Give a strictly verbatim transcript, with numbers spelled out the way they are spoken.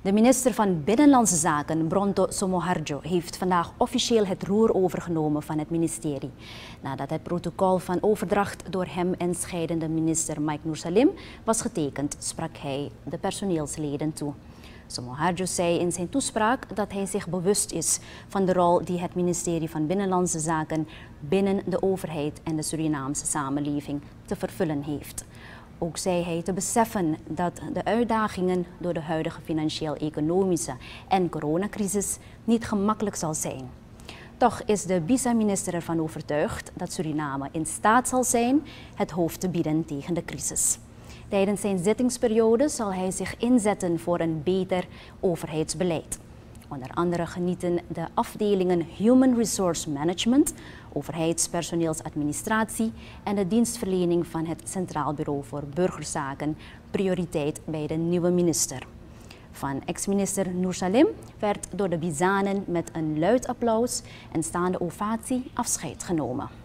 De minister van Binnenlandse Zaken, Bronto Somoharjo, heeft vandaag officieel het roer overgenomen van het ministerie. Nadat het protocol van overdracht door hem en scheidende minister Mike Noor Salim was getekend, sprak hij de personeelsleden toe. Somoharjo zei in zijn toespraak dat hij zich bewust is van de rol die het ministerie van Binnenlandse Zaken binnen de overheid en de Surinaamse samenleving te vervullen heeft. Ook zei hij te beseffen dat de uitdagingen door de huidige financieel-economische en coronacrisis niet gemakkelijk zal zijn. Toch is de vice-minister ervan overtuigd dat Suriname in staat zal zijn het hoofd te bieden tegen de crisis. Tijdens zijn zittingsperiode zal hij zich inzetten voor een beter overheidsbeleid. Onder andere genieten de afdelingen Human Resource Management, overheidspersoneelsadministratie en de dienstverlening van het Centraal Bureau voor Burgerzaken prioriteit bij de nieuwe minister. Van ex-minister Noor Salim werd door de Bizanen met een luid applaus en staande ovatie afscheid genomen.